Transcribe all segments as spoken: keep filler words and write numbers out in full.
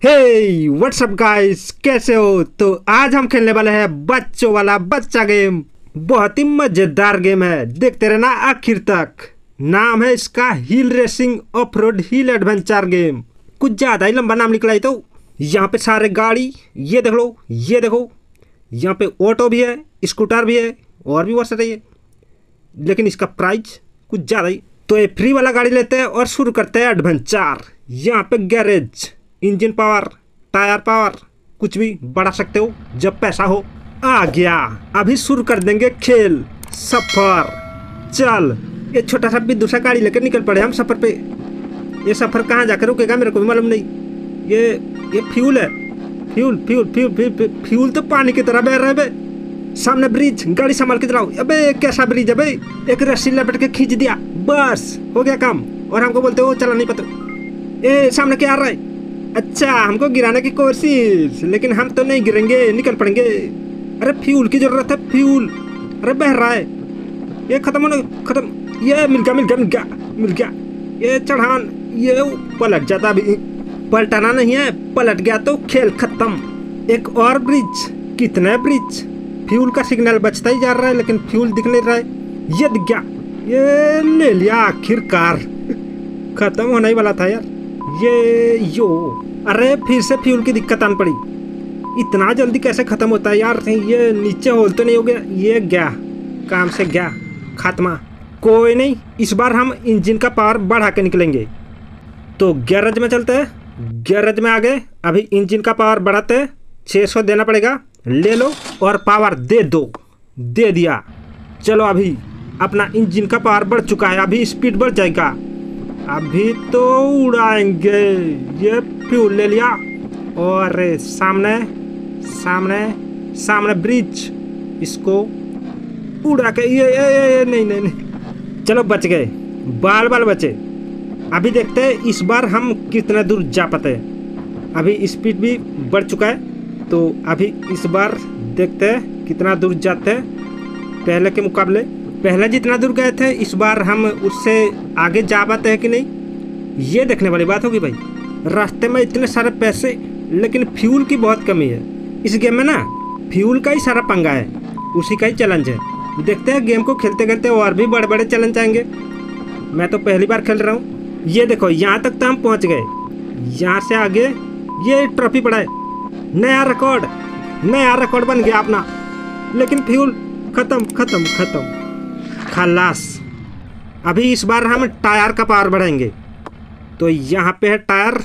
हे WhatsApp guys, कैसे हो? तो आज हम खेलने वाले हैं बच्चों वाला बच्चा गेम। बहुत ही मजेदार गेम है, देखते रहना आखिर तक। नाम है इसका hill racing off road hill adventure game. कुछ ज्यादा ही लंबा नाम निकला है। तो यहाँ पे सारे गाड़ी, ये देख लो, ये देखो, यहाँ पे ऑटो भी है, स्कूटर भी है और भी बहुत सारे है, लेकिन इसका प्राइस कुछ ज्यादा ही। तो ये फ्री वाला गाड़ी लेते हैं और शुरू करते हैं एडवेंचर। यहाँ पे garage, engine power, tyre power, कुछ भी बढ़ा सकते हो जब पैसा हो। आ गया, अभी शुरू कर देंगे खेल सफर। चल, ये छोटा सा भी दूसरा गाड़ी लेकर निकल पड़े हम सफर पे। ये सफर कहाँ जाकर रुकेगा मेरे को भी मालूम नहीं। ये ये फ्यूल है, fuel fuel fuel fuel fuel तो पानी की तरह बह रहा है बे। सामने ब्रिज, गाड़ी संभाल के चलाओ। अबे कैसा ब्रिज है बे, एक रस्सी लपेट के खींच दिया, बस हो गया काम। और हमको बोलते हो चला नहीं पता। ए सामने क्या आ रहा है? अच्छा, हमको गिराने की कोशिश, लेकिन हम तो नहीं गिरेंगे, निकल पड़ेंगे। अरे फ्यूल की जरूरत है, फ्यूल। अरे बह रहा है, ये खत्म होने खत्म। ये मिल गया मिल गया मिल गया मिल गया। ये चढ़ान, ये पलट जाता, अभी पलटाना नहीं है, पलट गया तो खेल खत्म। एक और ब्रिज, कितने ब्रिज। फ्यूल का सिग्नल बचता ही जा रहा है, लेकिन फ्यूल दिख नहीं रहा है। ये दिख गया, ये ले लिया आखिरकार। खत्म होने ही वाला था यार ये यो। अरे फिर से फ्यूल की दिक्कत आन पड़ी। इतना जल्दी कैसे खत्म होता है यार? ये नीचे होल तो नहीं हो गया? ये गया, काम से गया, खात्मा। कोई नहीं, इस बार हम इंजन का पावर बढ़ा के निकलेंगे। तो गैरेज में चलते हैं, गैरेज में आ गए। अभी इंजन का पावर बढ़ाते हैं, छः सौ देना पड़ेगा। ले लो और पावर दे दो। दे दिया। चलो, अभी अपना इंजन का पावर बढ़ चुका है, अभी स्पीड बढ़ जाएगा। अभी तो उड़ाएंगे। ये फ्यूल ले लिया और सामने सामने सामने ब्रिज, इसको उड़ा के ये, ये, ये, ये नहीं नहीं नहीं चलो बच गए, बाल बाल बचे। अभी देखते हैं इस बार हम कितना दूर जा पाते हैं। अभी स्पीड भी बढ़ चुका है, तो अभी इस बार देखते हैं कितना दूर जाते हैं पहले के मुकाबले। पहले जितना दूर गए थे, इस बार हम उससे आगे जा पाते हैं कि नहीं, ये देखने वाली बात होगी भाई। रास्ते में इतने सारे पैसे, लेकिन फ्यूल की बहुत कमी है इस गेम में ना। फ्यूल का ही सारा पंगा है, उसी का ही चैलेंज है। देखते हैं गेम को खेलते खेलते और भी बड़े बड़े चैलेंज आएंगे। मैं तो पहली बार खेल रहा हूँ। ये देखो, यहाँ तक तो हम पहुँच गए। यहाँ से आगे ये ट्रॉफी पड़ा है, नया रिकॉर्ड, नया रिकॉर्ड बन गया अपना। लेकिन फ्यूल खत्म खत्म खत्म, खलास। अभी इस बार हम टायर का पावर बढ़ाएंगे। तो यहाँ पे है टायर,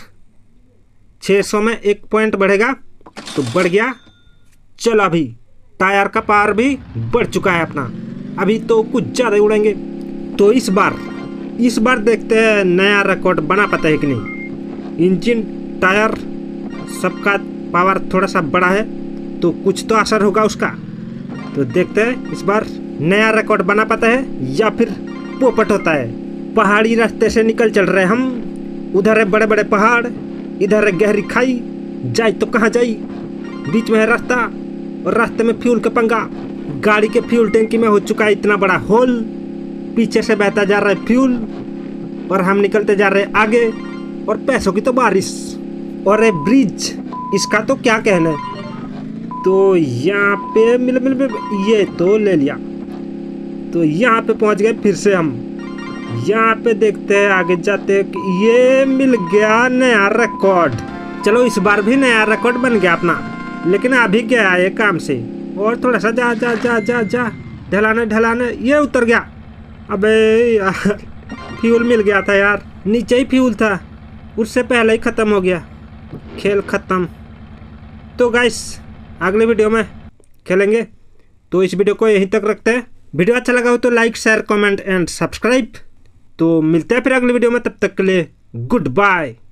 छः सौ में एक पॉइंट बढ़ेगा, तो बढ़ गया। चलो, अभी टायर का पावर भी बढ़ चुका है अपना। अभी तो कुछ ज़्यादा ही उड़ेंगे। तो इस बार इस बार देखते हैं नया रिकॉर्ड बना पाता है कि नहीं। इंजन, टायर, सबका पावर थोड़ा सा बड़ा है, तो कुछ तो असर होगा उसका। तो देखते हैं इस बार नया रिकॉर्ड बना पाता है या फिर पोपट होता है। पहाड़ी रास्ते से निकल चल रहे हम। उधर है बड़े बड़े पहाड़, इधर है गहरी खाई, जाए तो कहाँ जाई। बीच में है रास्ता और रास्ते में फ्यूल का पंगा। गाड़ी के फ्यूल टैंकी में हो चुका है इतना बड़ा होल, पीछे से बहता जा रहा है फ्यूल और हम निकलते जा रहे हैं आगे। और पैसों की तो बारिश। और ये ब्रिज, इसका तो क्या कहना है। तो यहाँ पे मिल मिल मिल ये तो ले लिया। तो यहाँ पे पहुँच गए फिर से हम। यहाँ पे देखते हैं आगे जाते हैं कि ये मिल गया नया रिकॉर्ड। चलो, इस बार भी नया रिकॉर्ड बन गया अपना, लेकिन अभी गया ये काम से। और थोड़ा सा जा जा जा जा जा ढलाने ढलाने, ये उतर गया। अबे यार, फ्यूल मिल गया था यार, नीचे ही फ्यूल था, उससे पहले ही ख़त्म हो गया, खेल ख़त्म। तो गाइस, अगले वीडियो में खेलेंगे। तो इस वीडियो को यहीं तक रखते हैं। वीडियो अच्छा लगा हो तो like, share, comment and subscribe. तो मिलते हैं फिर अगले वीडियो में, तब तक के लिए गुड बाय।